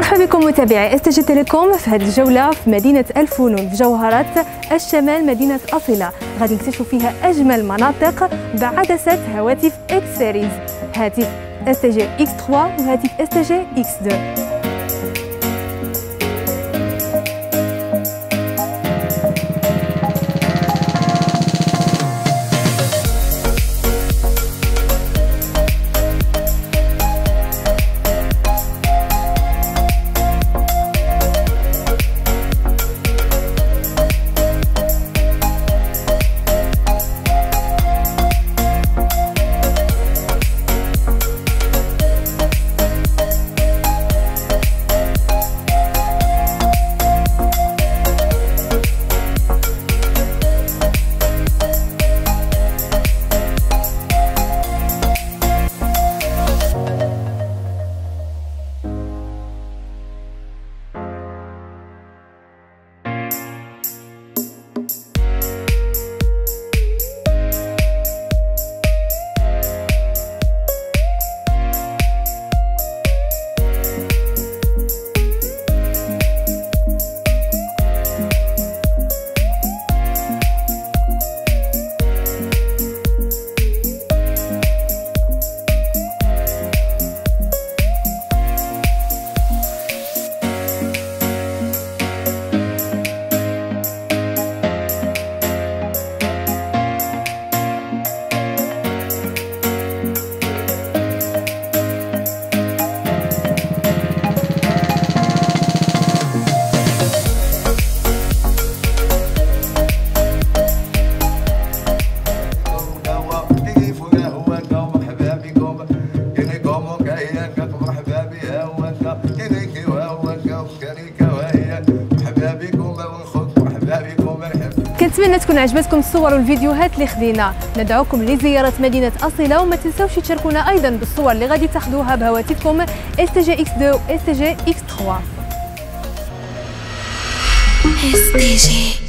مرحبا بكم متابعي اس جي تيليكوم في هذه الجوله في مدينه الفنون في جوهرات الشمال مدينه أصيلة. غادي نكتشفوا فيها اجمل مناطق بعدسات هواتف اكس سيريز، هاتف اس جي اكس 3 وهاتف اس جي اكس 2. كنتمنى تكون عجبتكم الصور والفيديوهات اللي خدينا. ندعوكم لزيارة مدينة أصيلة وما تنسوش تشاركونا أيضا بالصور اللي غادي تاخذوها بهواتفكم اس جي اكس 2 و اس جي اكس 3.